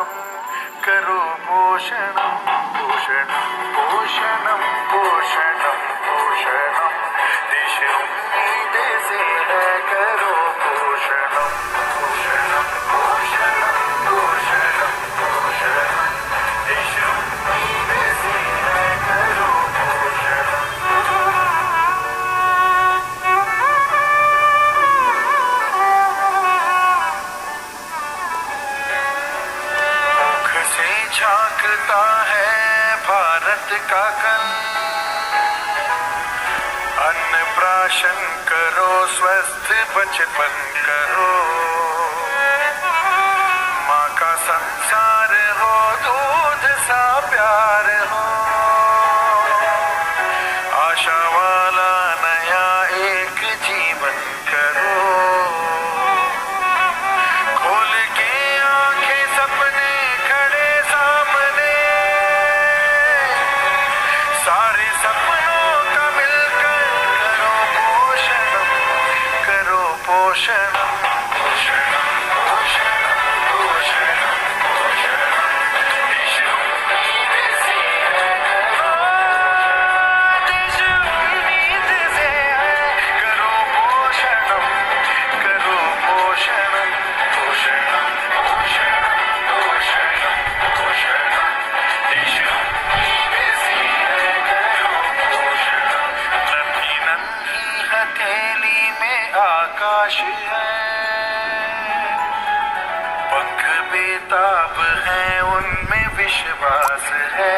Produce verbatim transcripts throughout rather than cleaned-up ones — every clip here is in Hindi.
करो पोषणम पोषणम पोषणम पोषणम पोषणम देश उम्मीद से है करो पोषणम पोषणम पोषणम पोषणम पोषणम देश उम्मीद से है करो पोषणम। झांकता है भारत का कल, अन्न प्राशन करो स्वस्थ बचपन करो, माँ का संसार हो दूध सा प्यार हो, आशा वाला नया एक जीवन करो, खोल के आंखें सपने खड़े सामने, सारे सपनों का मिलकर करो पोषणम करो पोषणम पोषणम पोषणम पोषणम पोषणम देश उम्मीद से है करो, देश उम्मीद से है करो पोषणम करो पोषणम पोषणम पोषणम पोषणम पोषणम देश उम्मीद से है करो पोषणम। नन्ही नन्ही हथेली में आकाश है, पंख बेताब हैं उनमें विश्वास है,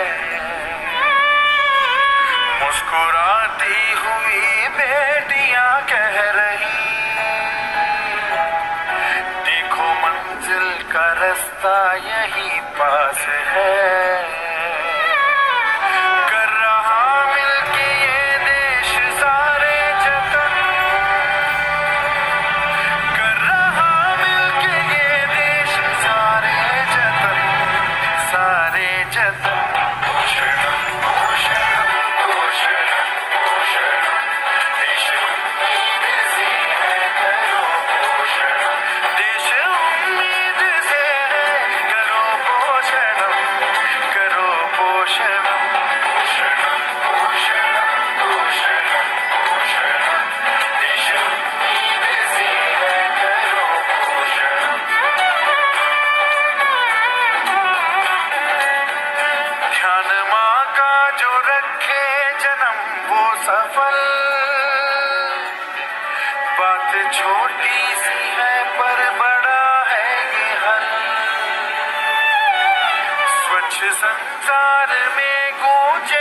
मुस्कुराती हुई बेटियां कह रही देखो मंजिल का रास्ता यही पास है, कर रहा मिलके ये देश सारे जतन, कर रहा मिलके ये देश सारे जतन सारे जतन पोषणम पोषणम पोषणम पोषणम देश उम्मीद से है करो पोषणम, देश उम्मीद से है करो पोषणम करो पोषणम पोषणम पोषणम पोषणम पोषणम देश उम्मीद से है करो पोषणम। ध्यान माँ का जो रखे जन्म वो सफल, बात छोटी सी है पर बड़ा है ये हल, स्वच्छ संसार में गूंज